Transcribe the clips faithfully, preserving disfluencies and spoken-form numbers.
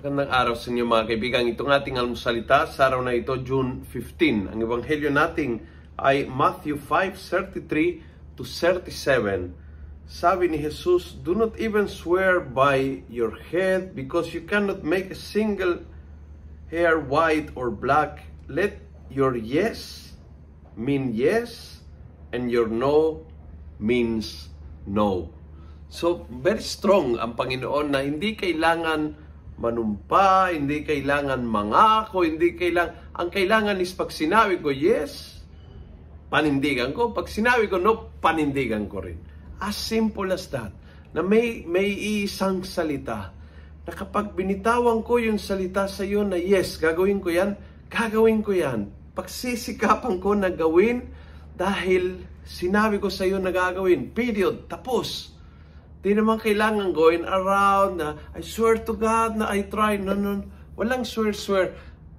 Magandang araw sa inyo mga kaibigan. Itong ating almusalita sa araw na ito, June fifteenth. Ang ebanghelyo natin ay Matthew five thirty-three to thirty-seven. Sabi ni Jesus, "Do not even swear by your head, because you cannot make a single hair white or black. Let your yes mean yes, and your no means no." So, very strong ang Panginoon na hindi kailangan manumpa, hindi kailangan mangako, hindi kailangan, ang kailangan is pag sinabi ko yes, panindigan ko. Pag sinabi ko no, panindigan ko rin. As simple as that. Na may, may isang salita na kapag binitawan ko yung salita sa iyo na yes, gagawin ko yan, gagawin ko yan. Pagsisikapan ko na gawin dahil sinabi ko sa iyo na gagawin. Period. Tapos. Di naman kailangan going around na I swear to God na I try. No, no. Walang swear, swear.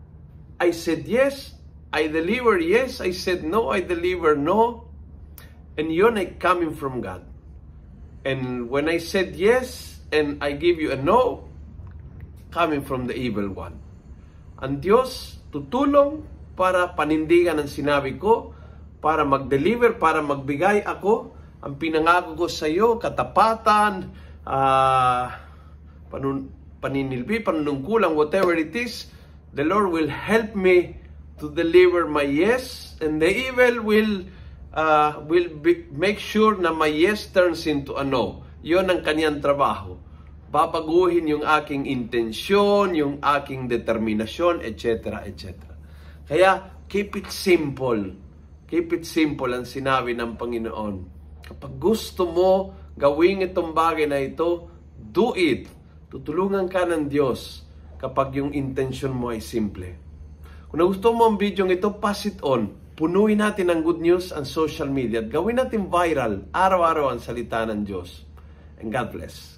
I said yes, I deliver yes. I said no, I deliver no. And yun ay coming from God. And when I said yes and I give you a no, coming from the evil one. Ang Diyos tutulong para panindigan ang sinabi ko, para mag-deliver, para magbigay ako. Ang pinangako ko sa iyo, katapatan, uh, panun paninilbi, panunungkulang, whatever it is, the Lord will help me to deliver my yes, and the evil will uh, will be, make sure na my yes turns into a no. Yon ang kaniyang trabaho. Babaguhin yung aking intensyon, yung aking determinasyon, et cetera, et cetera. Kaya, keep it simple. Keep it simple ang sinabi ng Panginoon. Kapag gusto mo gawin itong bagay na ito, do it. Tutulungan ka ng Diyos kapag yung intention mo ay simple. Kung nagustuhan mo ang video ito, pass it on. Punuin natin ang good news ang social media at gawin natin viral araw-araw ang salita ng Diyos. And God bless.